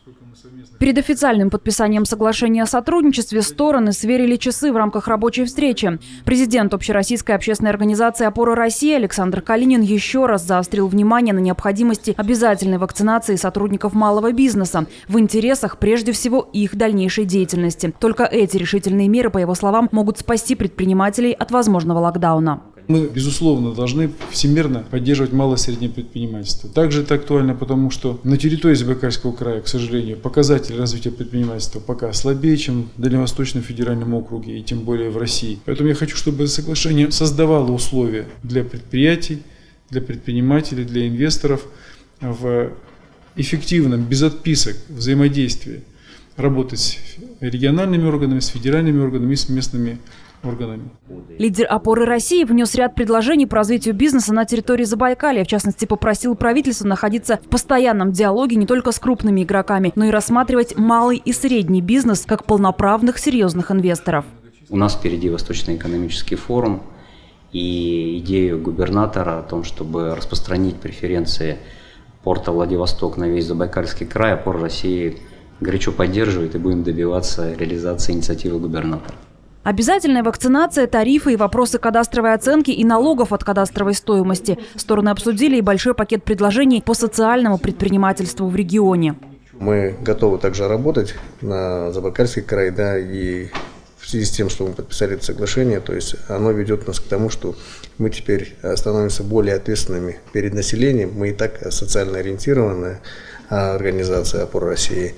Перед официальным подписанием соглашения о сотрудничестве стороны сверили часы в рамках рабочей встречи. Президент Общероссийской общественной организации «Опора России» Александр Калинин еще раз заострил внимание на необходимости обязательной вакцинации сотрудников малого бизнеса в интересах прежде всего их дальнейшей деятельности. Только эти решительные меры, по его словам, могут спасти предпринимателей от возможного локдауна. Мы, безусловно, должны всемирно поддерживать малое и среднее предпринимательство. Также это актуально, потому что на территории Забайкальского края, к сожалению, показатели развития предпринимательства пока слабее, чем в Дальневосточном федеральном округе и тем более в России. Поэтому я хочу, чтобы соглашение создавало условия для предприятий, для предпринимателей, для инвесторов в эффективном, без отписок взаимодействии работать с региональными органами, с федеральными органами и с местными органами. Лидер «Опоры России» внес ряд предложений по развитию бизнеса на территории Забайкалья. В частности, попросил правительство находиться в постоянном диалоге не только с крупными игроками, но и рассматривать малый и средний бизнес как полноправных серьезных инвесторов. У нас впереди Восточный экономический форум, и идею губернатора о том, чтобы распространить преференции порта Владивосток на весь Забайкальский край, «Опора России» горячо поддерживает, и будем добиваться реализации инициативы губернатора. Обязательная вакцинация, тарифы и вопросы кадастровой оценки и налогов от кадастровой стоимости. Стороны обсудили и большой пакет предложений по социальному предпринимательству в регионе. Мы готовы также работать на Забайкальский край, и в связи с тем, что мы подписали это соглашение, то есть оно ведет нас к тому, что мы теперь становимся более ответственными перед населением. Мы и так социально ориентированная организация «Опора России».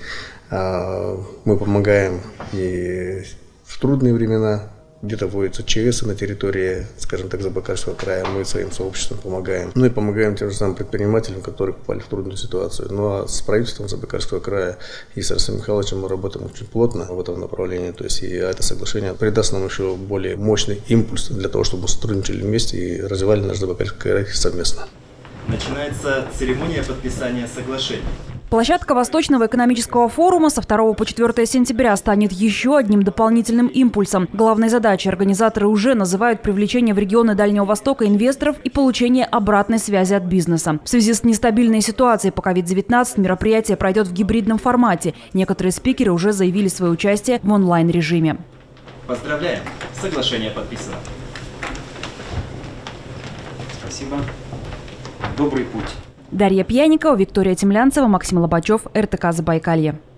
Мы помогаем и в трудные времена, где-то вводятся ЧС на территории, скажем так, Забайкальского края, мы своим сообществам помогаем. Ну и помогаем тем же самым предпринимателям, которые попали в трудную ситуацию. Ну а с правительством Забайкальского края и с Арсением Михайловичем мы работаем очень плотно в этом направлении. То есть и это соглашение придаст нам еще более мощный импульс для того, чтобы мы сотрудничали вместе и развивали наш Забайкальский край совместно. Начинается церемония подписания соглашений. Площадка Восточного экономического форума со 2 по 4 сентября станет еще одним дополнительным импульсом. Главной задачей организаторы уже называют привлечение в регионы Дальнего Востока инвесторов и получение обратной связи от бизнеса. В связи с нестабильной ситуацией по COVID-19 мероприятие пройдет в гибридном формате. Некоторые спикеры уже заявили свое участие в онлайн-режиме. Поздравляем! Соглашение подписано. Спасибо. Добрый путь. Дарья Пьяникова, Виктория Темлянцева, Максим Лобачев, РТК Забайкалье.